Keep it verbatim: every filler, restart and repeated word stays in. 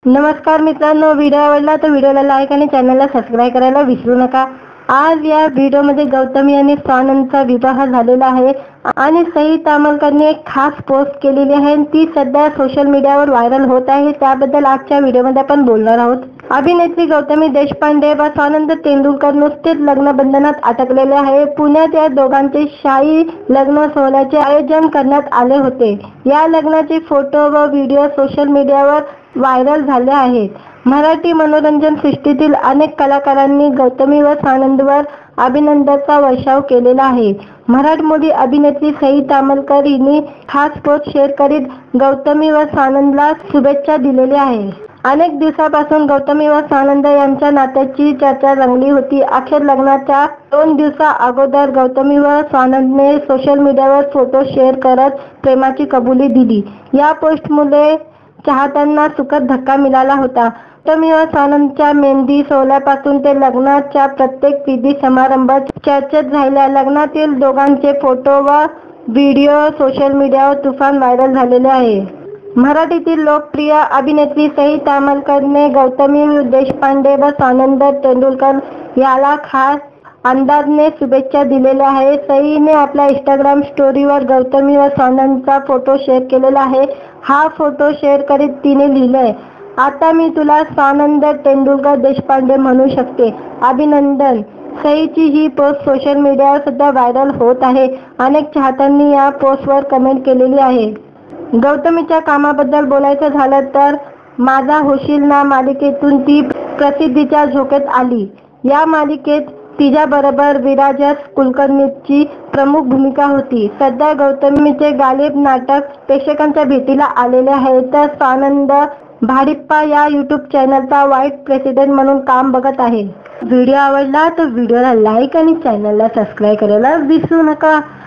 नमस्कार मित्रांनो, व्हिडिओ आवडला तर व्हिडिओला लाईक आणि चॅनलला सबस्क्राइब करायला विसरू नका। आज या व्हिडिओमध्ये गौतमी आणि स्वानंदचा विवाह झालेला आहे आणि सई तामलकरने एक खास पोस्ट केलेली आहे। ती सध्या सोशल मीडियावर व्हायरल होत आहे। त्याबद्दल आजच्या व्हिडिओमध्ये आपण बोलणार आहोत। अभिनेत्री गौतमी देशपांडे व स्वानंद तेंडुलकर नुकतेच लग्नबंधनात अटकलेले आहे। पुण्यात या दोघांचे शाही लग्न सोहळ्याचे आयोजन करण्यात आले होते। या लग्नाचे फोटो व व्हिडिओ सोशल मीडियावर व्हायरल झाले आहेत। मराठी मनोरंजन सृष्टीतील अनेक कलाकारांनी गौतमी व स्वानंदवर अभिनंदनाचा वर्षाव केलेला आहे। मराठमोळी अभिनेत्री सई तामलकर हिने खास पोस्ट शेअर करीत गौतमी व स्वानंदला शुभेच्छा दिलेल्या आहे। अनेक दिवसापासून गौतमी व स्वानंद यांच्या नात्याची चर्चा रंगली होती। अखेर लग्नाच्या दोन दिवसा अगोदर गौतमी व स्वानंदने सोशल मीडियावर फोटो शेअर करत प्रेमाची कबुली दिली। या पोस्टमुळे चाहत्यांना सुखद धक्का मिळाला होता। गौतमी व स्वानंदच्या मेहंदी सोहळ्यापासून ते लग्नाच्या प्रत्येक विधी समारंभात चर्चेत राहिल्या लग्नातील दोघांचे फोटो व व्हिडिओ सोशल मीडियावर तुफान व्हायरल झालेले आहे। मराठीतील लोकप्रिय अभिनेत्री सई तामलकरने गौतमी देशपांडे व स्वानंद तेंडुलकर याला खास अंदाजने शुभेच्छा दिलेल्या आहे। सईने आपल्या इंस्टाग्राम स्टोरीवर गौतमी व स्वानंदचा फोटो शेअर केलेला आहे। हा फोटो शेअर करीत तिने लिहिलंय, आता मी तुला स्वानंद तेंडुलकर देशपांडे म्हणू शकते, अभिनंदन। सईची ही पोस्ट सोशल मीडियावर सध्या व्हायरल होत आहे। अनेक चाहत्यांनी या पोस्टवर कमेंट केलेली आहे। गौतमीच्या कामाबद्दल बोलायचं झालं तर माझा होशील ना मालिकेतून ती प्रसिद्धीच्या झोक्यात आली। या मालिकेत तिच्याबरोबर विराजस कुलकर्णीची प्रमुख भूमिका होती। सध्या गौतमीचे गालिब नाटक प्रेक्षकांच्या भेटीला आलेले आहे, तर स्वानंद भाडिप्पा या यूट्यूब चॅनलचा व्हाईस प्रेसिडेंट म्हणून काम बघत आहे। व्हिडिओ आवडला तर व्हिडिओला लाईक आणि चॅनलला सबस्क्राइब करायला विसरू नका।